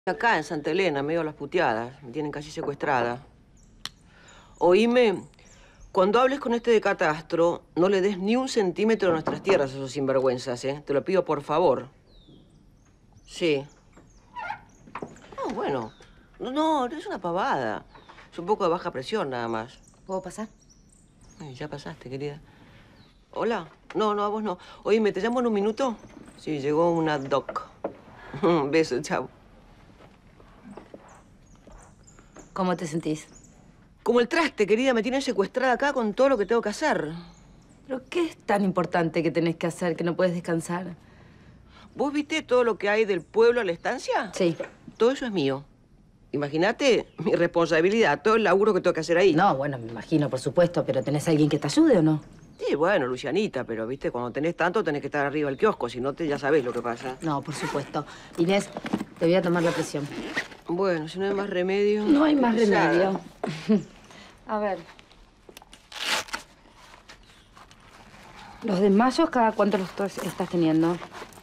Acá en Santa Elena, medio a las puteadas. Me tienen casi secuestrada. Oíme, cuando hables con este de Catastro, no le des ni un centímetro de nuestras tierras a esos sinvergüenzas, ¿eh? Te lo pido por favor. Sí. No, bueno. No es una pavada. Es un poco de baja presión, nada más. ¿Puedo pasar? Ay, ya pasaste, querida. ¿Hola? No, a vos no. Oíme, ¿te llamo en un minuto? Sí, llegó una doc. Un beso, chao. ¿Cómo te sentís? Como el traste, querida. Me tienen secuestrada acá con todo lo que tengo que hacer. ¿Pero qué es tan importante que tenés que hacer que no puedes descansar? ¿Vos viste todo lo que hay del pueblo a la estancia? Sí. Todo eso es mío. Imagínate mi responsabilidad, todo el laburo que tengo que hacer ahí. No, bueno, me imagino, por supuesto, pero ¿tenés a alguien que te ayude o no? Sí, bueno, Lucianita, pero, viste, cuando tenés tanto tenés que estar arriba del kiosco, si no, ya sabés lo que pasa. No, por supuesto. Inés, te voy a tomar la presión. Bueno, si no hay más remedio... No hay más remedio. A ver. ¿Los desmayos cada cuánto los estás teniendo?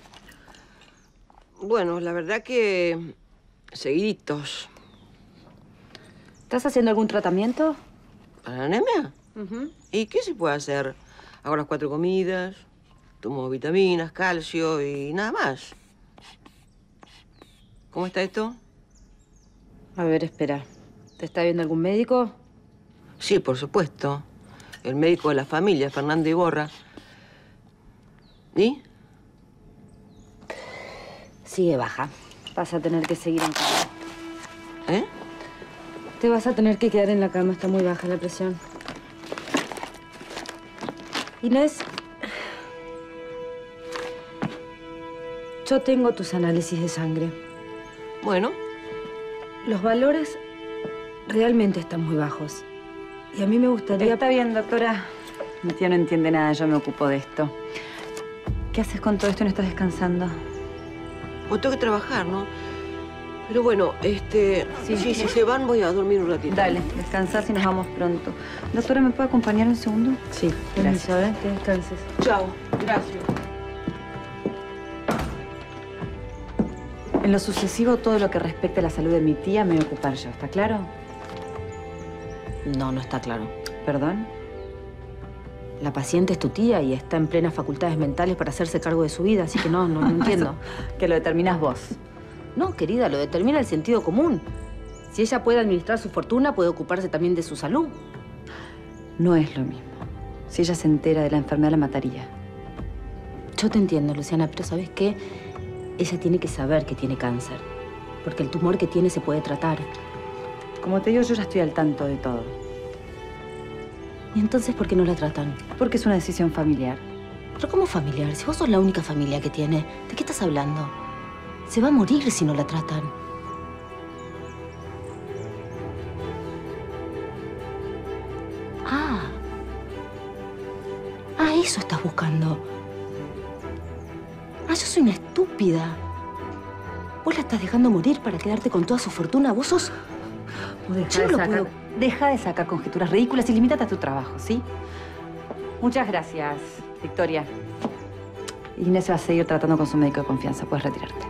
Bueno, la verdad que... seguiditos. ¿Estás haciendo algún tratamiento? ¿Para la anemia? ¿Y qué se puede hacer? Hago las 4 comidas, tomo vitaminas, calcio y nada más. ¿Cómo está esto? A ver, espera. ¿Te está viendo algún médico? Sí, por supuesto. El médico de la familia, Fernando Iborra. ¿Y? Sigue baja. Vas a tener que seguir en cama. ¿Eh? Te vas a tener que quedar en la cama. Está muy baja la presión. Inés, yo tengo tus análisis de sangre. Bueno. Los valores realmente están muy bajos. Y a mí me gustaría... Está bien, doctora. Mi tía no entiende nada, yo me ocupo de esto. ¿Qué haces con todo esto y no estás descansando? Pues tengo que trabajar, ¿no? Pero bueno, si se van, voy a dormir un ratito. Dale, descansás y nos vamos pronto. Doctora, ¿me puede acompañar un segundo? Sí, Gracias. permiso, que descanses. Chao, gracias. En lo sucesivo, todo lo que respecte a la salud de mi tía me voy a ocupar yo, ¿está claro? No está claro. ¿Perdón? La paciente es tu tía y está en plenas facultades mentales para hacerse cargo de su vida, así que no entiendo. Que lo determinás vos. No, querida, lo determina el sentido común. Si ella puede administrar su fortuna, puede ocuparse también de su salud. No es lo mismo. Si ella se entera de la enfermedad, la mataría. Yo te entiendo, Luciana, pero ¿sabes qué? Ella tiene que saber que tiene cáncer, porque el tumor que tiene se puede tratar. Como te digo, yo ya estoy al tanto de todo. ¿Y entonces por qué no la tratan? Porque es una decisión familiar. ¿Pero cómo familiar? Si vos sos la única familia que tiene, ¿de qué estás hablando? Se va a morir si no la tratan. Eso estás buscando. Yo soy una estúpida. Vos la estás dejando morir para quedarte con toda su fortuna. Vos sos... Deja de sacar conjeturas ridículas y limítate a tu trabajo, ¿sí? Muchas gracias, Victoria. Inés se va a seguir tratando con su médico de confianza. Puedes retirarte.